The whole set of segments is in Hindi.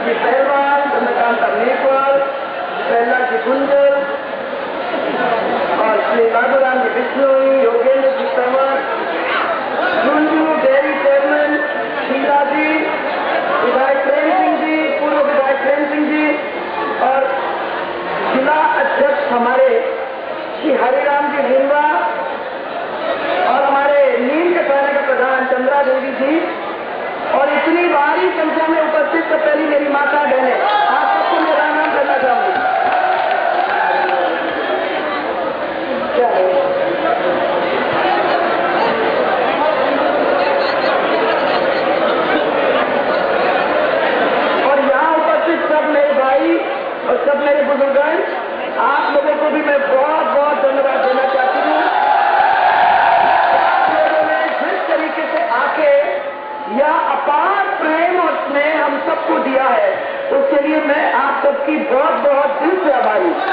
जी पहलवान, चंद्रकांत अग्निकर, प्रहलाद जी गुंजर और श्री बाबूराम जी बिश्नोई, योगेंद्र जी तंवर, झुंझुनू डेयरी चेयरमैन शीला जी, विधायक प्रेम सिंह जी, पूर्व विधायक प्रेम सिंह जी और जिला अध्यक्ष हमारे श्री हरिराम जी लींबा और हमारे नीम के थाने के प्रधान चंद्रा देवी जी और इतनी भारी संख्या में उपस्थित तो पहली मेरी माता बहने, आप सबको मेरा नाम करना चाहूंगी। क्या है? और यहाँ उपस्थित सब मेरे भाई और सब मेरे बुजुर्गन, आप लोगों को भी मैं बहुत बहुत धन्यवाद देना चाहती हूँ। आप लोगों ने जिस तरीके से आके यह अपार प्रेम और स्नेह हम सबको दिया है, उसके लिए मैं आप सबकी बहुत बहुत दिल से आभारी हूँ।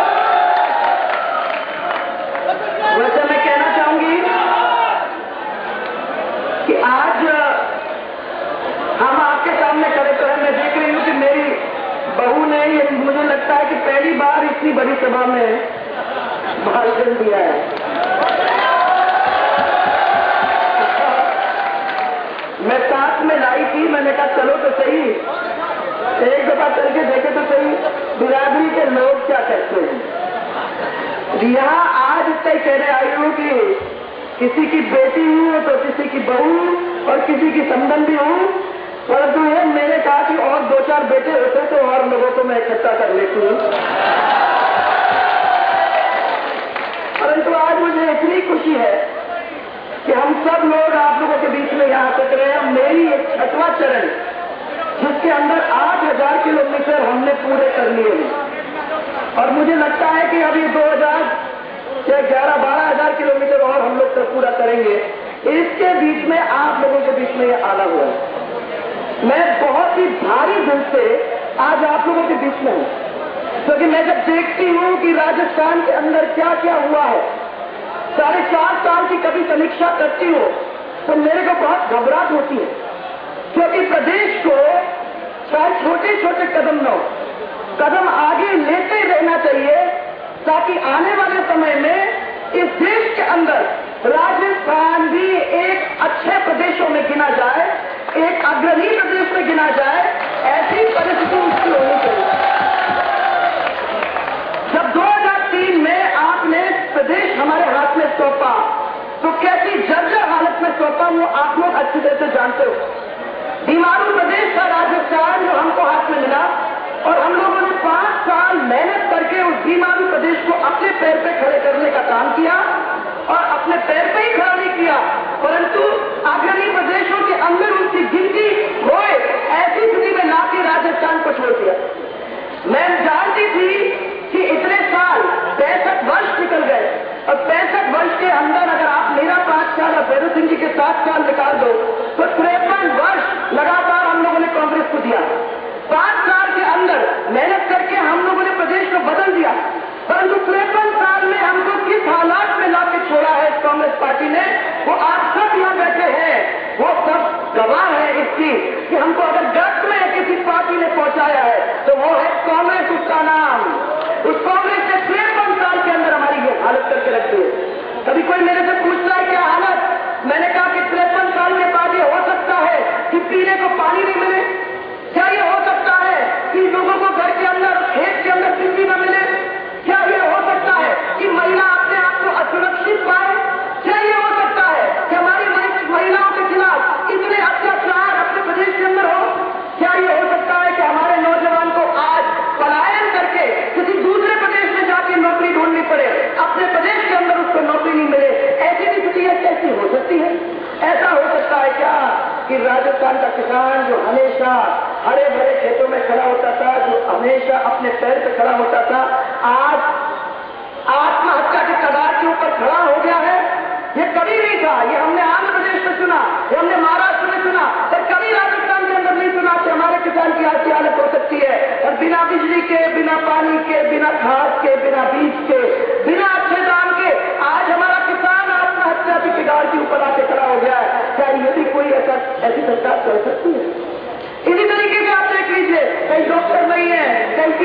वैसे मैं कहना चाहूंगी कि आज हम आपके सामने खड़े तो हैं। मैं देख रही हूँ कि मेरी बहू ने, ये मुझे लगता है कि पहली बार इतनी बड़ी सभा में भाषण दिया है। मैं साथ में लाई थी, मैंने कहा चलो तो सही, एक दफा चल के देखे तो सही बिरादरी के लोग क्या कहते हैं। यहाँ आज इतना ही कहने आई हूँ कि किसी की बेटी हूँ तो किसी की बहू और किसी की संबंधी हूँ, परंतु ये मैंने कहा कि और दो चार बेटे होते तो और लोगों को मैं इकट्ठा कर लेती हूँ। परंतु आज मुझे इतनी खुशी है कि हम सब लोग आप लोगों के बीच में यहाँ तक रहे हैं। मेरी एक 6वां चरण जिसके अंदर 8,000 किलोमीटर हमने पूरे कर लिए हैं और मुझे लगता है कि अभी 11-12 हजार किलोमीटर और हम लोग तक पूरा करेंगे। इसके बीच में आप लोगों के बीच में ये आना हुआ है। मैं बहुत ही भारी दिल से आज आप लोगों के बीच में हूँ, क्योंकि मैं जब देखती हूँ कि राजस्थान के अंदर क्या क्या हुआ है, 4.5 साल की कभी समीक्षा करती हूँ तो मेरे को बहुत घबराहट होती है, क्योंकि प्रदेश को चाहे छोटे छोटे कदम आगे लेते रहना चाहिए, ताकि आने वाले समय में इस देश के अंदर राजस्थान भी एक अच्छे प्रदेशों में गिना जाए, एक अग्रणी प्रदेश में गिना जाए। ऐसी परिस्थिति उसकी होनी चाहिए। जब 2003 में आपने प्रदेश हमारे हाथ में सौंपा तो कैसी जर्जर हालत में सौंपा वो आप लोग अच्छी तरह से जानते हो। बीमारू प्रदेश था राजस्थान जो हमको हाथ में मिला और हम लोगों ने 5 साल मेहनत करके उस बीमारू प्रदेश को अपने पैर पे खड़े करने का काम किया और अपने पैर पे ही खड़ा नहीं किया, परंतु अग्रणी प्रदेशों के अंदर उनकी गिनती होए ऐसी स्थिति में लाके राजस्थान को छोड़ दिया। मैं जानती थी कि इतने साल 65 वर्ष निकल गए और 65 वर्ष के अंदर अगर आप मेरा 5 साल और भैरव सिंह जी के 7 साल निकाल दो तो 53 वर्ष लगातार हम लोगों ने कांग्रेस को दिया। 5 साल के अंदर मेहनत करके हम लोगों ने प्रदेश को बदल दिया, परंतु 53 साल में हमको किस हालात में लाके छोड़ा है इस कांग्रेस पार्टी ने, वो आप सब यहाँ बैठे हैं, वो सब गवाह है इसकी कि हमको अगर गर्त में किसी पार्टी ने पहुंचाया है तो वो है कांग्रेस, उसका नाम। उस कांग्रेस ने 53 साल के अंदर हमारी ये हालत करके रख दी। कभी कोई मेरे से पूछता है क्या हालत, मैंने कहा कि 53 साल के बाद ये हो सकता है कि पीने को पानी नहीं मिले, क्या ये हो सकता है कि लोगों को घर के अंदर खेत के अंदर बिजली न मिले, क्या ये हो सकता है कि महिला अपने आप को असुरक्षित पाए, क्या ये हो सकता है कि हमारी महिलाओं के खिलाफ इतने अत्याचार अपने प्रदेश के अंदर हो, क्या ये हो सकता है कि हमारे नौजवान को आज पलायन करके किसी दूसरे प्रदेश में जाके नौकरी ढूंढनी पड़े, अपने प्रदेश के अंदर उसको नौकरी नहीं मिले, ऐसी स्थिति कैसी हो सकती है? ऐसा हो सकता है क्या कि राजस्थान का किसान जो हमेशा हरे भरे खेतों में खड़ा होता था, जो हमेशा अपने पैर पे खड़ा होता था, आज आत्महत्या के कगार के ऊपर खड़ा हो गया है? ये कभी नहीं था। ये हमने आंध्र प्रदेश में सुना, ये हमने महाराष्ट्र में सुना, पर कभी राजस्थान के अंदर नहीं सुना कि हमारे किसान की ऐसी हालत हो सकती है और बिना बिजली के, बिना पानी के, बिना खाद के, बिना बीज के, बिना अच्छे दाम के आज हमारा किसान आत्महत्या की कगार के ऊपर आके खड़ा हो गया है। क्या ये भी कोई ऐसी सरकार कर सकती है? इसी तरीके से आप देख लीजिए,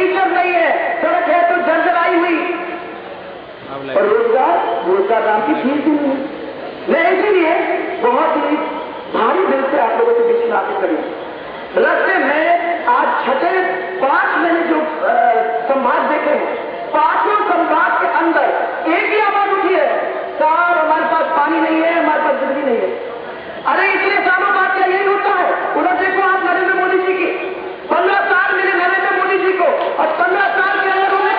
टीचर नहीं है, सड़क है तो जर्जराई हुई, और रोजगार नाम की चीज भी नहीं है। मैं इसीलिए बहुत ही भारी दिल से आप लोगों के बीच में आके करी। रास्ते में आज छठे 5 मैंने जो संवाद देखे हैं, 5 संवाद के अंदर एक ही आवाज उठी है, साहब हमारे पास पानी नहीं है, हमारे पास बिजली नहीं है। अरे इतने सालों बाद क्या यही होता है? उधर देखो आप नरेंद्र मोदी जी की 15 साल मिले नरेंद्र मोदी जी को, और 15 साल के अंदर उन्हें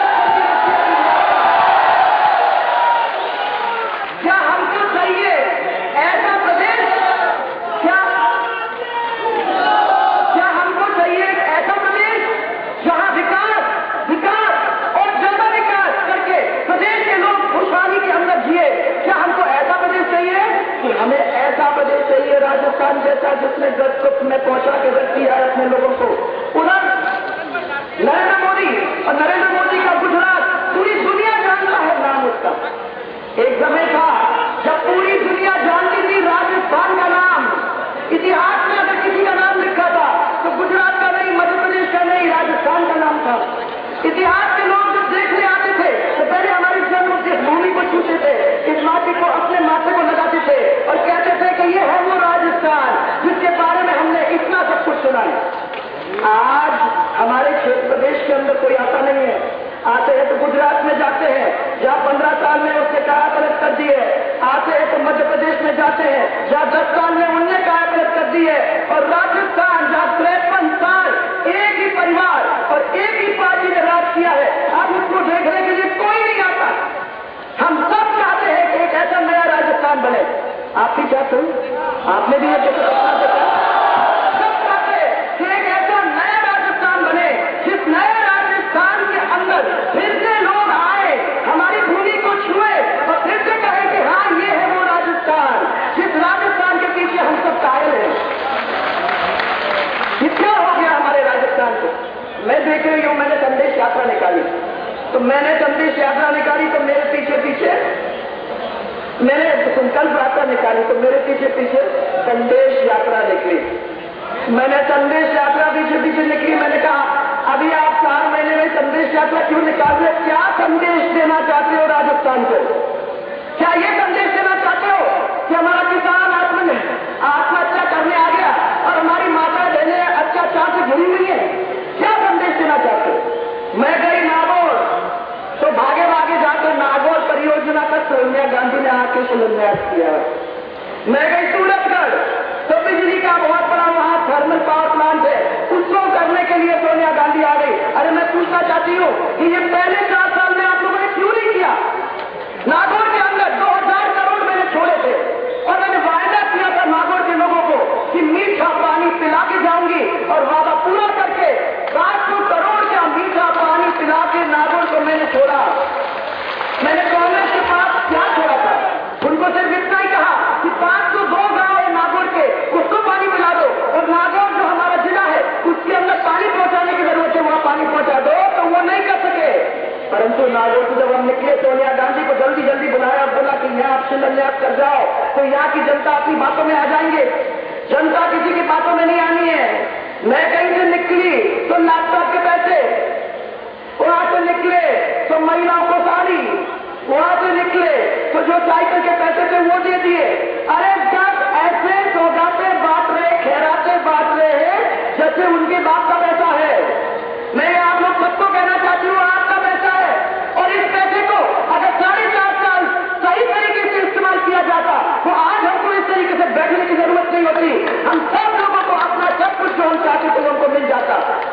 क्या हमको चाहिए ऐसा प्रदेश? क्या हमको चाहिए ऐसा प्रदेश जहां विकास और ज्यादा विकास करके प्रदेश के लोग खुशहाली के अंदर जिए? क्या हमको ऐसा प्रदेश चाहिए कि हमें ऐसा प्रदेश चाहिए राजस्थान जैसा, जिसने गत में पहुंचा के रख दिया है अपने लोगों को? उधर नरेंद्र मोदी और नरेंद्र मोदी का गुजरात पूरी दुनिया जानता है नाम उसका। एक समय था जब पूरी दुनिया जानती थी राजस्थान का नाम। इतिहास में अगर किसी का नाम लिखा था तो गुजरात का नहीं, मध्य प्रदेश का नहीं, राजस्थान का नाम था। इतिहास के लोग जब देखने आते थे तो पहले हमारी जन्म जिस भूमि को छूते थे, इस माटी को अपने माथे को लगाते थे और कहते थे कि ये है वो राजस्थान जिसके बारे में हमने इतना सब कुछ सुना है। आज हमारे क्षेत्र प्रदेश के अंदर कोई आता नहीं है। आते हैं तो गुजरात में जाते हैं जहां 15 साल में उसने काया पलट कर दी है। आते हैं तो मध्य प्रदेश में जाते हैं जहां 10 साल में उनने काया पलट कर दी है। और राजस्थान जहां 53 साल एक ही परिवार और एक ही पार्टी ने राज किया है, अब उसको देखने के लिए कोई नहीं आता। हम सब चाहते हैं कि एक ऐसा नया राजस्थान बने। आप भी चाहते हो? आपने भी ये देखा? सब चाहते हैं कि एक ऐसा नया राजस्थान बने, जिस नए राजस्थान के अंदर फिर से लोग आए, हमारी भूमि को छुए और फिर से कहे कि हाँ ये है वो राजस्थान, जिस राजस्थान के पीछे हम सब कायल हैं। क्या हो गया हमारे राजस्थान को? मैं देख रही हूं, मैंने संदेश यात्रा निकाली तो मेरे पीछे मैंने संकल्प यात्रा निकाली तो मेरे पीछे संदेश यात्रा निकली। मैंने संदेश यात्रा पीछे निकली। मैंने कहा अभी आप 4 महीने में संदेश यात्रा क्यों निकाल रहे? क्या संदेश देना चाहते हो राजस्थान को? क्या ये संदेश देना चाहते हो कि हमारा किसान आत्महत्या करने आ गया और हमारी माता बहनें अत्याचार से घिरी हुई है? क्या संदेश देना चाहते हो? मैं गई नागौर तो भागे जाकर नागौर परियोजना का सोनिया गांधी ने आके शिलान्यास किया। मैं गई सूरतगढ़ तो बिजली का बहुत बड़ा वहां थर्मल पावर प्लांट है, उसको करने के लिए सोनिया गांधी आ गई। अरे मैं पूछना चाहती हूँ कि ये पहले 4 साल में आप लोगों ने क्यों नहीं किया? नागौर के अंदर 2000 करोड़ मैंने छोड़े थे और मैंने वायदा किया था नागौर के लोगों को कि मीठा पानी पिला के जाऊंगी, और वादा पूरा करके 500 करोड़ का मीठा पानी पिला के नागौर को मैंने छोड़ा। मैंने कांग्रेस के पास क्या छोड़ा था? उनको सिर्फ इतना ही कहा कि 502 गांव है नागौर के, उसको पानी पिला दो, और नागौर जो हमारा जिला है उसके अंदर पानी पहुंचाने की जरूरत है, वहां पानी पहुंचा दो। तो वो नहीं कर सके। परंतु नागौर से जब हम निकले, सोनिया गांधी को जल्दी बुलाया और बोला कि यहाँ आप शिलान्यास कर जाओ, तो यहाँ की जनता अपनी बातों में आ जाएंगे। जनता किसी की बातों में नहीं आनी है। मैं कहीं से निकली तो लैपटॉप के पैसे, वहां से निकले तो महिलाओं को साड़ी, वहां से निकले तो जो साइकिल के पैसे थे वो दे दिए। अरे जब ऐसे सौगातें बांट रहे, खैरातें बांट रहे हैं जैसे उनके बाप का पैसा है। मैं आप लोग सबको कहना चाहती हूँ आपका पैसा है, और इस पैसे को अगर 4.5 साल सही तरीके से इस्तेमाल किया जाता तो आज हमको इस तरीके से बैठने की जरूरत नहीं होती। हम सब लोगों को अपना सब कुछ जो हम चाहते थे उनको मिल जाता।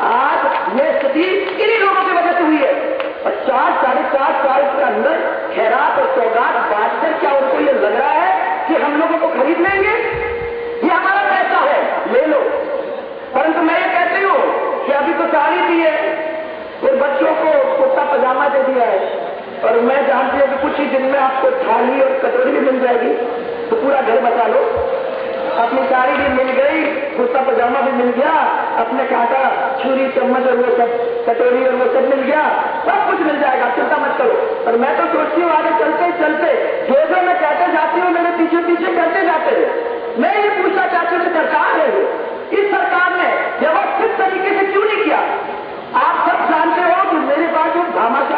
आज ये स्थिति इन्हीं लोगों की वजह से हुई है। और 4-4.5 साल के अंदर खैरात और सौगात बांटकर क्या उनको ये लग रहा है कि हम लोगों को खरीद लेंगे? ये हमारा पैसा है, ले लो। परंतु मैं ये कहती हूँ कि अभी तो साड़ी दी है, फिर बच्चों को कुर्ता पजामा दे दिया है, और मैं जानती हूँ कि कुछ ही दिन में आपको थाली और कटोरी भी मिल जाएगी, तो पूरा घर बचा लो। अपनी साड़ी भी मिल गई, कुर्ता पजामा भी मिल गया, अपने कांटा छुरी चम्मच और वो सब कटोरी और वो सब मिल गया, सब कुछ मिल जाएगा, चिंता मत करो। और मैं तो सोचती हूँ आगे चलते चलते जो मैं कहते जाती हूँ मेरे पीछे पीछे करते जाते हैं। मैं ये पूछना चाहती हूँ सरकार है, इस सरकार ने व्यवस्थित तरीके से क्यों नहीं किया? आप सब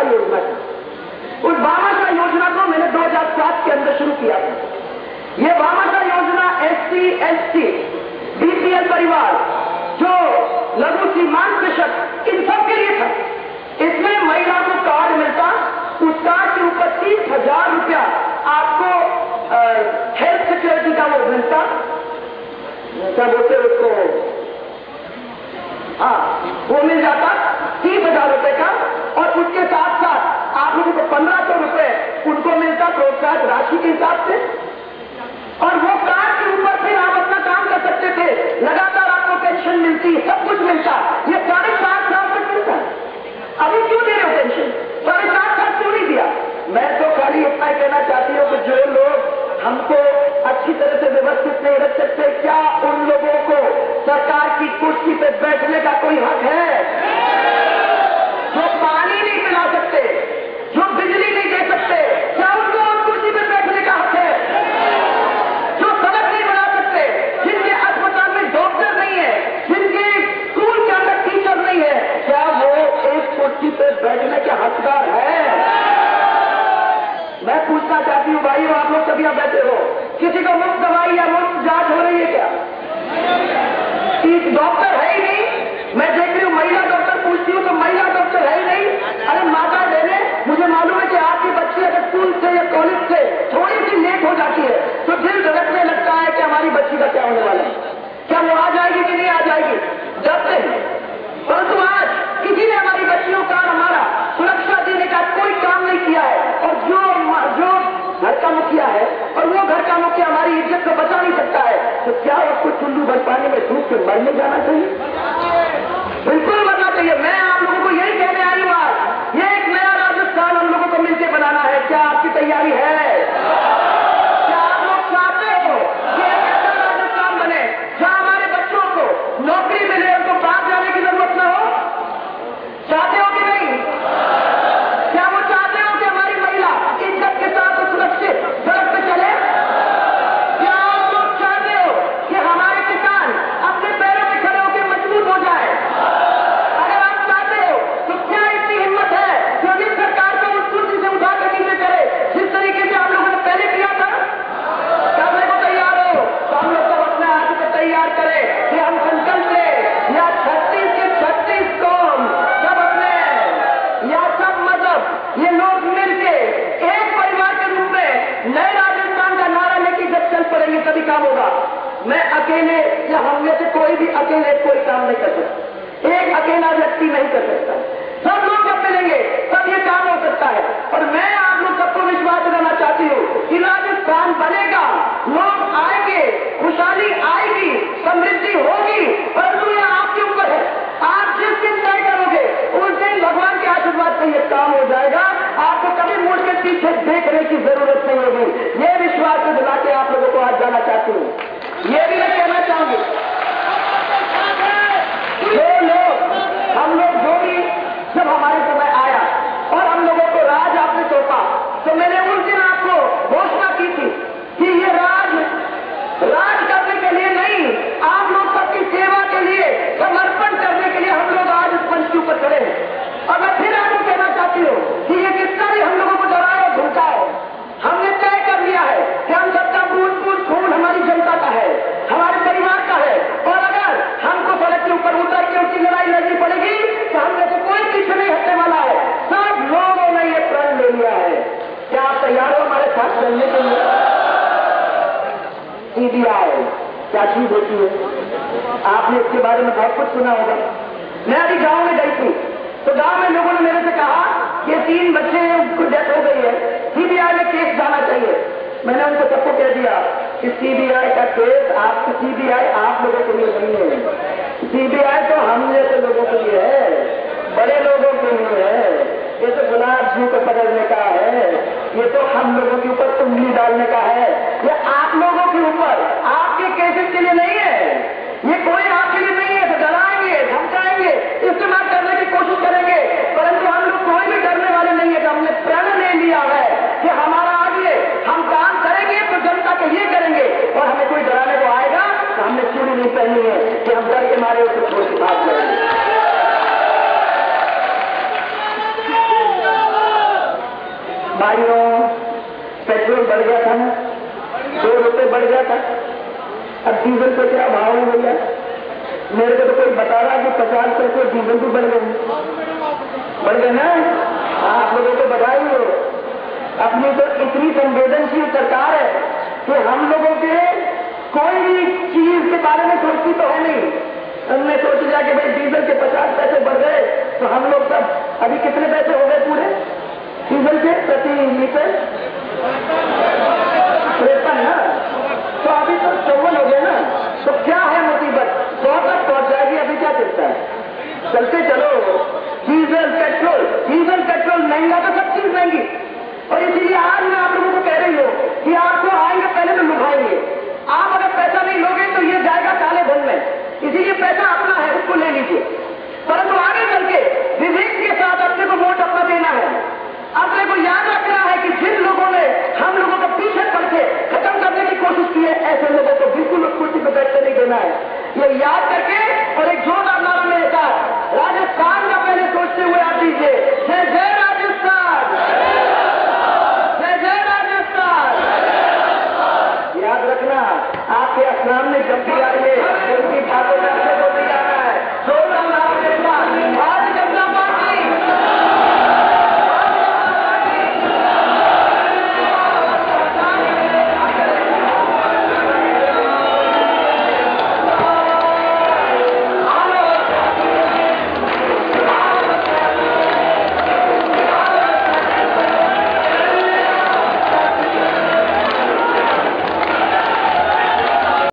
योजना थी। उस भामाशाह योजना को मैंने 2007 के अंदर शुरू किया था। ये भामाशाह योजना SC, ST, BPL परिवार, जो लघु सीमांत कृषक, इन सब के लिए था। इसमें महिला को कार्ड मिलता, उस कार्ड के ऊपर 30,000 रुपया आपको हेल्थ सिक्योरिटी का वो मिलता, क्या बोलते उसको, हाँ, वो मिल जाता 30,000 रुपए का। और उसके साथ साथ आप लोगों को 1,500 रुपए उनको मिलता प्रोत्साहन राशि के हिसाब से। और वो कार्ड के ऊपर फिर आप अपना काम कर सकते थे, लगातार आपको पेंशन मिलती, सब कुछ मिलता। ये 7.5 साल तक मिलता है। अभी क्यों दे रहे हो पेंशन? 7.5 साल क्यों नहीं दिया? मैं तो खाली इतना ही कहना चाहती हूँ कि जो लोग हमको अच्छी तरह से व्यवस्थित नहीं रख सकते, क्या उन लोगों को सरकार की कुर्सी पे बैठने का कोई हक है? जो पानी नहीं पिला सकते, जो बिजली नहीं दे सकते, क्या उनको उस कुर्सी पे बैठने का हक है? जो सड़क नहीं बना सकते, जिनके अस्पताल में डॉक्टर नहीं है, जिनके स्कूल के अंदर टीचर नहीं है, क्या वो एक कुर्सी पे बैठने के हकदार है? मैं पूछना चाहती हूँ भाइयों, आप लोग सभी यहाँ बैठे हो, किसी को मुफ्त दवाई या मुफ्त जांच हो रही है क्या? डॉक्टर है ही नहीं। मैं देख रही हूँ महिला डॉक्टर पूछती हूँ तो महिला डॉक्टर है ही नहीं। अरे माता बहने, मुझे मालूम है कि आपकी बच्ची अगर स्कूल से या कॉलेज से थोड़ी सी लेट हो जाती है तो दिल धड़कने लगता है कि हमारी बच्ची का क्या होने वाला है, क्या वो आ जाएगी कि नहीं आ जाएगी, डरते हैं। परंतु आज किसी ने हमारी बच्चियों का, हमारा सुरक्षा देने का कोई काम नहीं किया है। और जो घर का मुखिया है और वो घर का मुखिया हमारी इज्जत को बचा नहीं सकता है, तो क्या उसको चुल्लू भर पानी में डूब के मर नहीं जाना चाहिए? बिल्कुल मरना चाहिए। मैं आप लोगों को यही कहने आई हूं आज, ये एक नया राजस्थान हम लोगों को मिलकर बनाना है। क्या आपकी तैयारी है? क्या आप लोग चाहते हो कि एक ऐसा राजस्थान बने जहां हमारे बच्चों को नौकरी मिले, उनको बाहर जाने की जरूरत न हो? चाहते हो कि नहीं? क्या वो चाहते हो कि हमारी महिला इज्जत के साथ सुरक्षित सड़क पे चले? क्या आप लोग चाहते हो कि हमारे किसान अपने पैरों पे खड़े होकर मजबूत हो जाए? अगर आप चाहते हो तो क्या इतनी हिम्मत है कि अभी सरकार को उस कुर्सी से उठा कर नीचे करे जिस तरीके से हम लोगों ने पहले किया था? करने को तैयार हो तो हम लोग सब अपने हाथ को तैयार करें कि हम संकल्प लें, या 36 के 36 कौम, सब अपने, या सब मजहब, ये लोग मिलके एक परिवार के रूप में नए राजस्थान का नारा लेके जब चल पड़ेंगे तभी काम होगा। मैं अकेले या हम में से कोई भी अकेले कोई काम नहीं कर सकता, एक अकेला व्यक्ति नहीं कर सकता। सब लोग जब मिलेंगे तब ये काम हो सकता है। और मैं आप लोग सबको विश्वास दिलाना चाहती हूँ कि राजस्थान बनेगा, लोग आएंगे, खुशहाली आएगी, समृद्धि होगी, परंतु ये आपके ऊपर है। आप जिस दिन तय करोगे उस दिन भगवान के आशीर्वाद से ये काम हो जाएगा। आपको कभी मुड़ के पीछे देखने की जरूरत नहीं होगी। ये विश्वास से दिला के आप लोगों को आज जाना चाहती हूँ। ये भी मैं कहना चाहूंगी, जो लोग, हम लोग जो भी, जब हमारे समय आया और हम लोगों को राज आपने सौंपा, तो मैंने उस दिन आपको घोषणा की थी कि ये राज करने के लिए नहीं, आप लोग सबकी सेवा के लिए, समर्पण करने के लिए हम लोग आज इस मंच के ऊपर खड़े हैं। और मैं फिर आपको कहना चाहती हूँ कि ये कितना भी हम लोगों को डराए और धमकाए, हमने तय कर लिया है कि हम सबका बूंद बूंद खून हमारी जनता का है, हमारे परिवार का है। और अगर हमको सड़क के ऊपर उतर के उसकी लड़ाई लड़नी पड़ेगी तो हमने तो कोई पीछे नहीं हटने वाला है। सब लोगों ने ये प्रण ले लिया है। क्या आप तैयार हो हमारे साथ चलने के लिए? CBI क्या चीज होती है? आपने इसके बारे में बहुत कुछ सुना होगा। मैं अभी गांव में गई थी तो गांव में लोगों ने मेरे से कहा कि 3 बच्चे हैं, उनको डेथ हो गई है, CBI में केस जाना चाहिए। मैंने उनको सबको कह दिया कि CBI का केस, आपकी CBI आप लोगों के लिए नहीं है, CBI तो हम जैसे लोगों के लिए है, बड़े लोगों के लिए है। ये तो गुलाब जी को पकड़ने का है, ये तो हम लोगों के ऊपर उंगली डालने का है, ये आप लोगों के ऊपर, आपके केसेस के लिए नहीं है। ये कोई आपके लिए नहीं है। तो डराएंगे, धमकाएंगे, इस्तेमाल करने की कोशिश करेंगे, परंतु हम लोग कोई भी डरने वाले नहीं है। तो हमने प्रण ले लिया है कि हमारा आगे हम काम करेंगे तो जनता के लिए करेंगे, और हमें कोई डराने को आएगा तो हमने चूड़ी नहीं पहनी है कि हम डर के मारे उसको छोड़ के भाग जाएंगे। भाइयों, पेट्रोल बढ़ गया था ना, 2 रुपए बढ़ गया था। अब डीजल पे क्या भाव है भैया? मेरे को तो कोई बता रहा कि 50 पैसे डीजल भी बढ़ गए ना। आप लोगों को बधाई हो। अपनी तो इतनी संवेदनशील सरकार है कि हम लोगों के कोई भी चीज के बारे में सोचती तो है नहीं। हमने सोच लिया कि भाई डीजल के 50 पैसे बढ़ गए तो हम लोग सब अभी कितने पैसे हो गए पूरे डीजल के प्रति लीटर? 53 ना। तो अभी तो 54 हो गया ना। तो क्या है मुसीबत? 100 तक पहुंच जाएगी। अभी क्या चिंता है? चलते चलो। डीजल पेट्रोल महंगा तो सब चीज महंगी। और इसीलिए आज मैं आप लोगों को कह रही हूं कि आपको आएंगे पहले तो लुभाएंगे। आप अगर पैसा नहीं लोगे तो ये जाएगा काले धन में। इसीलिए पैसा अपना है, उसको ले लीजिए। परंतु आगे चल के विवेक के साथ अपने को वोट अपना देना है। अपने को याद रखना है कि जिन लोगों ने हम लोगों को पीछे पड़ के खत्म करने की कोशिश की है, ऐसे लोगों को बिल्कुल उस कुर्सी पर बैठने नहीं देना है। ये याद करके